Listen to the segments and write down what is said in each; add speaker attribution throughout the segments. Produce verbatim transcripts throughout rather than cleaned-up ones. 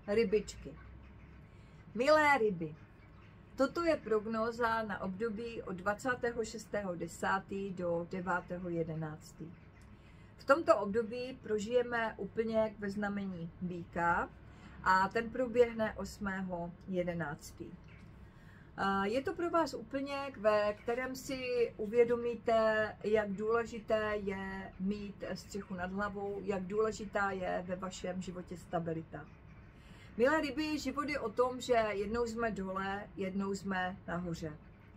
Speaker 1: Rybičky. Milé ryby, toto je prognóza na období od dvacátého šestého desátého do devátého jedenáctého V tomto období prožijeme úplně ve znamení býka a ten proběhne osmého jedenáctého Je to pro vás úplně, ve kterém si uvědomíte, jak důležité je mít střechu nad hlavou, jak důležitá je ve vašem životě stabilita. Milé ryby, život je o tom, že jednou jsme dole, jednou jsme nahoře.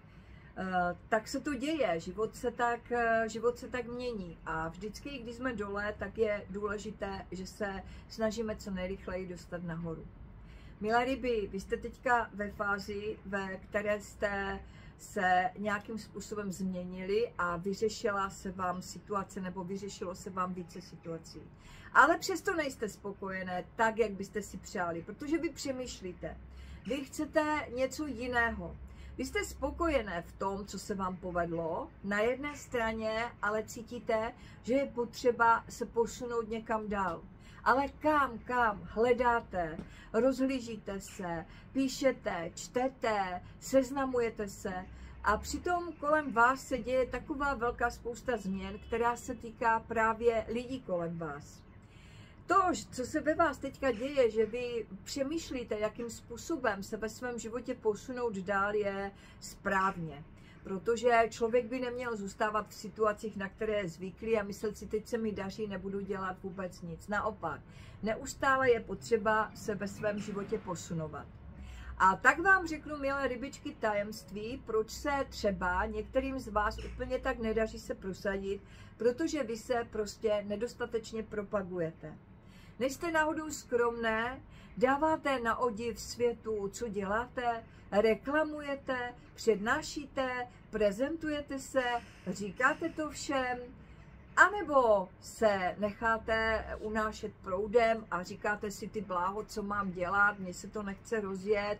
Speaker 1: Tak se to děje, život se tak, život se tak mění a vždycky, když jsme dole, tak je důležité, že se snažíme co nejrychleji dostat nahoru. Milé ryby, vy jste teďka ve fázi, ve které jste se nějakým způsobem změnili a vyřešila se vám situace nebo vyřešilo se vám více situací. Ale přesto nejste spokojené tak, jak byste si přáli, protože vy přemýšlíte. Vy chcete něco jiného. Vy jste spokojené v tom, co se vám povedlo, na jedné straně, ale cítíte, že je potřeba se posunout někam dál. Ale kam, kam hledáte, rozhlížíte se, píšete, čtete, seznamujete se a přitom kolem vás se děje taková velká spousta změn, která se týká právě lidí kolem vás. To, co se ve vás teďka děje, že vy přemýšlíte, jakým způsobem se ve svém životě posunout dál, je správně. Protože člověk by neměl zůstávat v situacích, na které je zvyklý a myslet si, teď se mi daří, nebudu dělat vůbec nic. Naopak, neustále je potřeba se ve svém životě posunovat. A tak vám řeknu, milé rybičky, tajemství, proč se třeba některým z vás úplně tak nedaří se prosadit, protože vy se prostě nedostatečně propagujete. Nejste náhodou skromné, dáváte na odiv světu, co děláte, reklamujete, přednášíte, prezentujete se, říkáte to všem, anebo se necháte unášet proudem a říkáte si, ty bláho, co mám dělat, mně se to nechce rozjet,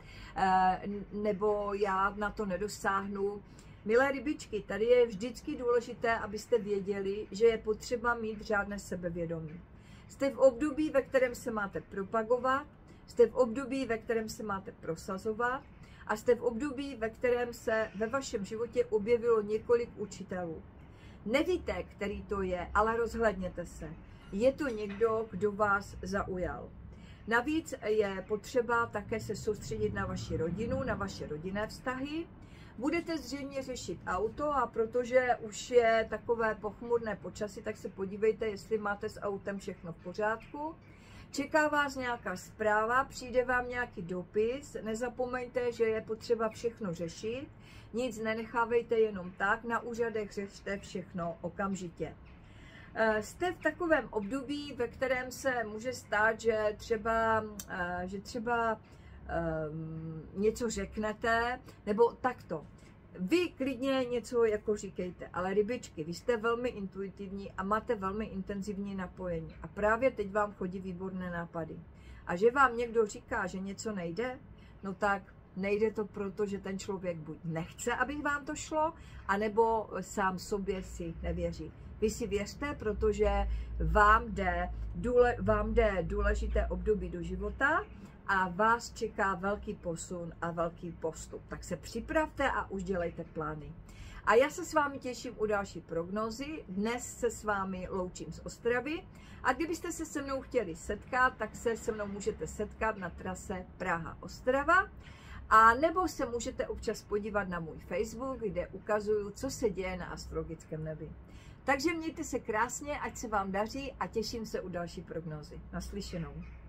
Speaker 1: nebo já na to nedosáhnu. Milé rybičky, tady je vždycky důležité, abyste věděli, že je potřeba mít řádné sebevědomí. Jste v období, ve kterém se máte propagovat, jste v období, ve kterém se máte prosazovat a jste v období, ve kterém se ve vašem životě objevilo několik učitelů. Nevíte, který to je, ale rozhlédněte se. Je to někdo, kdo vás zaujal. Navíc je potřeba také se soustředit na vaši rodinu, na vaše rodinné vztahy. Budete zřejmě řešit auto a protože už je takové pochmurné počasí, tak se podívejte, jestli máte s autem všechno v pořádku. Čeká vás nějaká zpráva, přijde vám nějaký dopis, nezapomeňte, že je potřeba všechno řešit, nic nenechávejte jenom tak, na úřadech řešte všechno okamžitě. Jste v takovém období, ve kterém se může stát, že třeba, že třeba um, něco řeknete, nebo takto. Vy klidně něco jako říkejte, ale rybičky, vy jste velmi intuitivní a máte velmi intenzivní napojení. A právě teď vám chodí výborné nápady. A že vám někdo říká, že něco nejde, no tak nejde to proto, že ten člověk buď nechce, aby vám to šlo, anebo sám sobě si nevěří. Vy si věřte, protože vám jde, důle, vám jde důležité období do života a vás čeká velký posun a velký postup. Tak se připravte a už dělejte plány. A já se s vámi těším u další prognózy. Dnes se s vámi loučím z Ostravy a kdybyste se se mnou chtěli setkat, tak se se mnou můžete setkat na trase Praha-Ostrava. A nebo se můžete občas podívat na můj Facebook, kde ukazuju, co se děje na astrologickém nebi. Takže mějte se krásně, ať se vám daří a těším se u další prognózy. Naslyšenou.